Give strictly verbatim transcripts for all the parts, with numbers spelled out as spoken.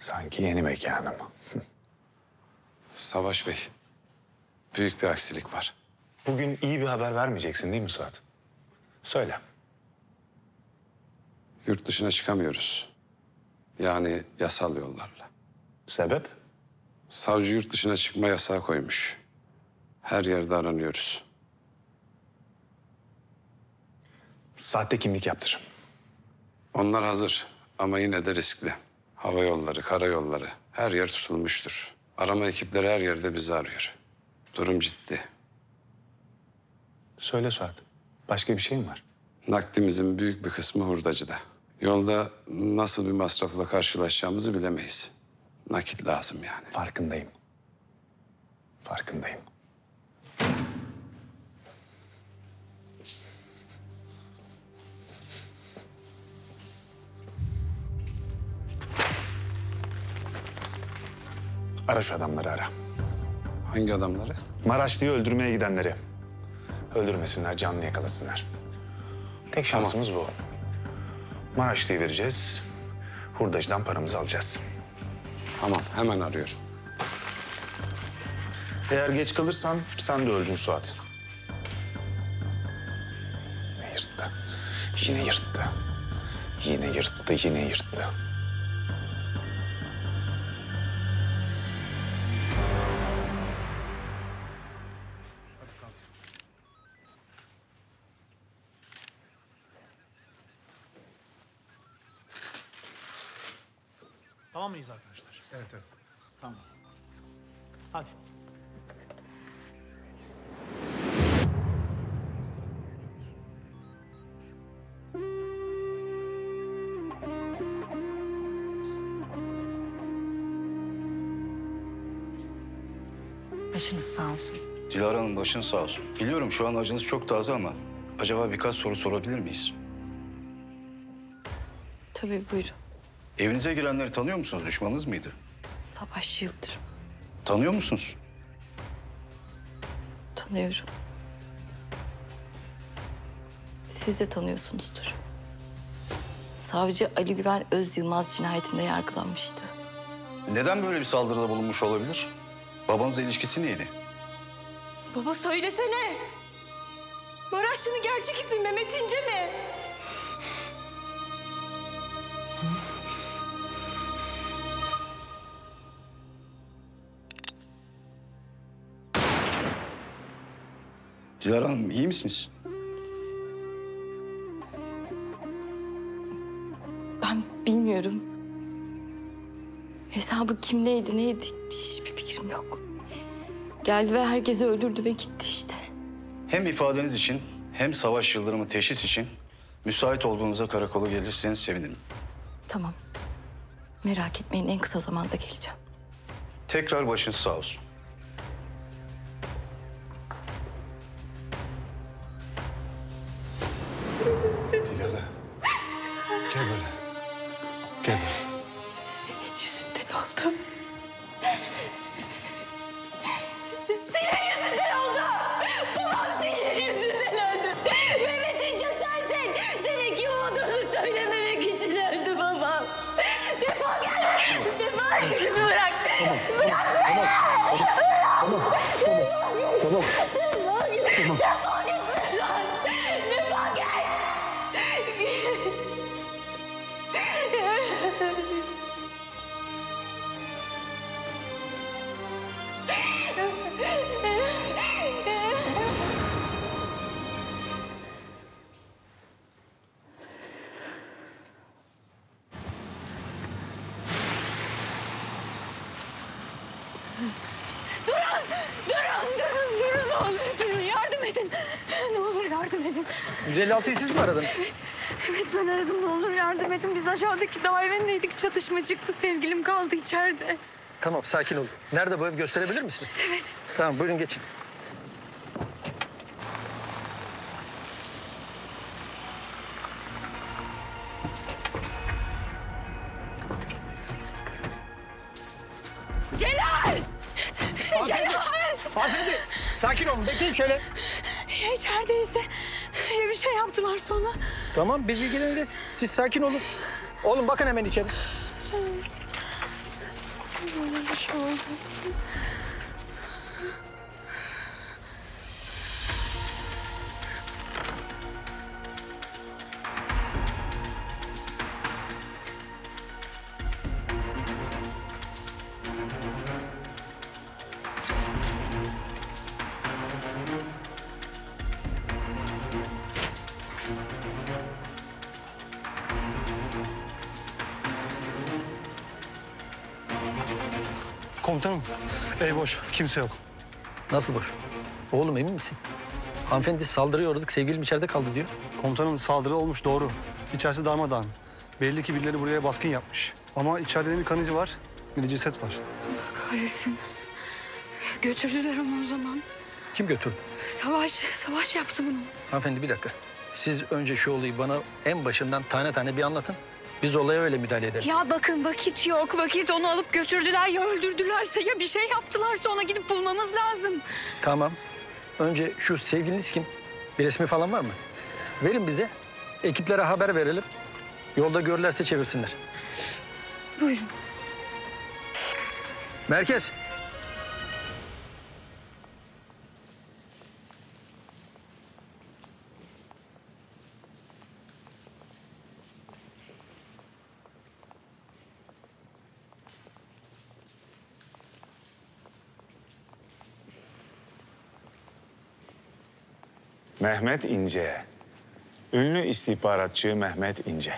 Sanki yeni mekanım. Savaş Bey, büyük bir aksilik var. Bugün iyi bir haber vermeyeceksin değil mi Suat? Söyle. Yurt dışına çıkamıyoruz. Yani yasal yollarla. Sebep? Savcı yurt dışına çıkma yasağı koymuş. Her yerde aranıyoruz. Sahte kimlik yaptır. Onlar hazır ama yine de riskli. Hava yolları, karayolları her yer tutulmuştur. Arama ekipleri her yerde bizi arıyor. Durum ciddi. Söyle Suat. Başka bir şey mi var? Nakdimizin büyük bir kısmı hurdacıda. Yolda nasıl bir masrafla karşılaşacağımızı bilemeyiz. Nakit lazım yani. Farkındayım. Farkındayım. Ara şu adamları ara. Hangi adamları? Maraşlı'yı öldürmeye gidenleri. Öldürmesinler, canlı yakalasınlar. Tek şansımız bu. Maraşlı'yı vereceğiz. Hurdacıdan paramızı alacağız. Tamam, hemen arıyorum. Eğer geç kalırsan sen de öldün Suat. Yine yırttı. Yine yırttı. Yine yırttı, yine yırttı. Tamam mıyız arkadaşlar? Evet, evet. Tamam. Hadi. Başınız sağ olsun. Dilara Hanım başın sağ olsun. Biliyorum şu an acınız çok taze ama acaba birkaç soru sorabilir miyiz? Tabii buyurun. Evinize girenleri tanıyor musunuz? Düşmanınız mıydı? Savaş Yıldırım. Tanıyor musunuz? Tanıyorum. Siz de tanıyorsunuzdur. Savcı Ali Güven Öz Yılmaz cinayetinde yargılanmıştı. Neden böyle bir saldırıda bulunmuş olabilir? Babanızla ilişkisi neydi? Baba söylesene. Maraşlı'nın gerçek ismi Mehmet İnce mi? Dilara Hanım iyi misiniz? Ben bilmiyorum. Hesabı kimdeydi, neydi hiçbir fikrim yok. Geldi ve herkesi öldürdü ve gitti işte. Hem ifadeniz için hem Savaş Yıldırım'ı teşhis için müsait olduğunuzda karakola gelirseniz sevinirim. Tamam. Merak etmeyin en kısa zamanda geleceğim. Tekrar başınız sağ olsun. Dilara. Gel böyle. Gel böyle. Senin yüzünden oldu. Senin yüzünden oldu. Babam senin yüzünden öldü. Mehmet İnce sensin. Senin kim olduğunu söylememek için öldü babam. Defol gel. Defol git bırak. Bırak beni. Tamam, tamam, tamam. Defol git. Defol git buradan. Defol git. Durun! Durun! Durun! Durun! Ne olur durun! Yardım edin! Ne olur yardım edin! yüz elli altıyı siz mi aradınız? Evet, evet ben aradım. Ne olur yardım edin. Biz aşağıdaki dairendeydik. Çatışma çıktı. Sevgilim kaldı içeride. Tamam, sakin olun. Nerede bu ev, gösterebilir misiniz? Evet. Tamam, buyurun geçin. Celal! Celal! Hanımefendi, sakin olun. Bekleyin şöyle. Ya içerideyse ya bir şey yaptılar sonra. Tamam, biz ilgileniriz. Siz sakin olun. Oğlum bakın hemen içeri. Bana bir şey olmasın. Komutanım, ev boş. Kimse yok. Nasıl boş? Oğlum emin misin? Hanımefendi saldırıya uğradık, sevgilim içeride kaldı diyor. Komutanım saldırı olmuş doğru. İçerisi darmadağın. Belli ki birileri buraya baskın yapmış. Ama içeride ne bir kan izi var ne de ceset var. Kahretsin. Götürdüler onu o zaman. Kim götürdü? Savaş, savaş yaptı bunu. Hanımefendi bir dakika. Siz önce şu olayı bana en başından tane tane bir anlatın. Biz olaya öyle müdahale edelim. Ya bakın vakit yok, vakit. Onu alıp götürdüler ya öldürdülerse ya bir şey yaptılarsa ona gidip bulmamız lazım. Tamam. Önce şu sevgiliniz kim? Bir resmi falan var mı? Verin bize. Ekiplere haber verelim. Yolda görürlerse çevirsinler. Buyurun. Merkez. Mehmet İnce. Ünlü istihbaratçı Mehmet İnce.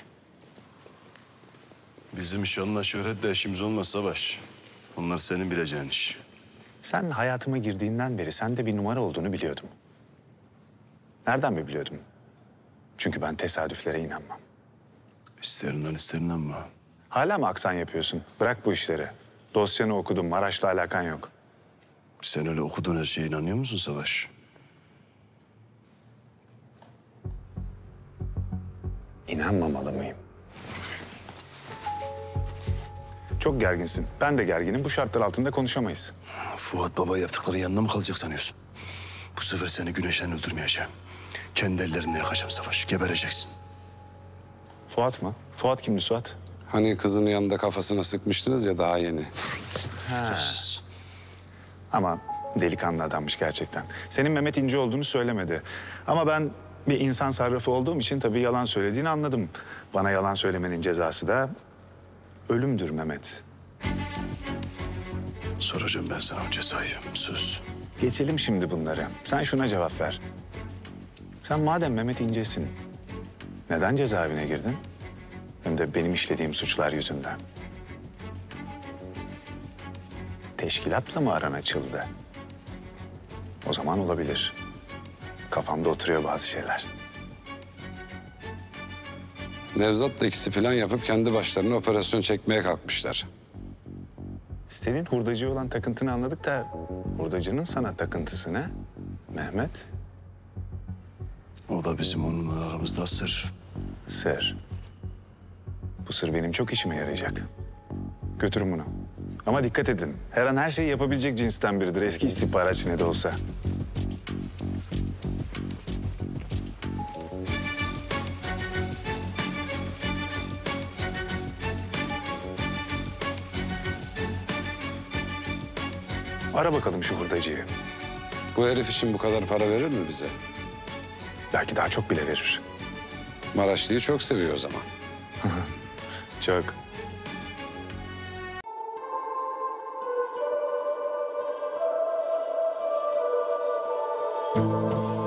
Bizim şanla şöhretle işimiz olmaz Savaş. Onlar senin bileceğin iş. Sen hayatıma girdiğinden beri sende bir numara olduğunu biliyordum. Nereden mi biliyordum? Çünkü ben tesadüflere inanmam. İsterinden isterinden mi? Hala mı aksan yapıyorsun? Bırak bu işleri. Dosyanı okudum, Maraş'la alakan yok. Sen öyle okuduğun her şeye inanıyor musun Savaş? İnanmamalı mıyım? Çok gerginsin. Ben de gerginim. Bu şartlar altında konuşamayız. Fuat Baba yaptıkları yanına mı kalacak sanıyorsun? Bu sefer seni güneşten öldürmeyeceğim. Kendi ellerimle yakacağım Savaş. Gebereceksin. Fuat mı? Fuat kimdi Suat? Hani kızının yanında kafasına sıkmıştınız ya daha yeni. Şerefsiz. Ama delikanlı adammış gerçekten. Senin Mehmet İnce olduğunu söylemedi. Ama ben bir insan sarrafı olduğum için tabii yalan söylediğini anladım. Bana yalan söylemenin cezası da ölümdür Mehmet. Soracağım ben sana o cezayı. Söz. Geçelim şimdi bunları. Sen şuna cevap ver. Sen madem Mehmet İnce'sin, neden cezaevine girdin? Hem de benim işlediğim suçlar yüzünden. Teşkilatla mı aran açıldı? O zaman olabilir. Kafamda oturuyor bazı şeyler. Nevzat'la ikisi plan yapıp kendi başlarına operasyon çekmeye kalkmışlar. Senin hurdacı olan takıntını anladık da hurdacının sana takıntısı ne? Mehmet? O da bizim onunla aramızda sır. Sır. Bu sır benim çok işime yarayacak. Götürün bunu. Ama dikkat edin. Her an her şeyi yapabilecek cinsten biridir. Eski istihbaratçı ne de olsa. Ara bakalım şu hurdacıyı. Bu herif için bu kadar para verir mi bize? Belki daha çok bile verir. Maraşlı'yı çok seviyor o zaman. Çok.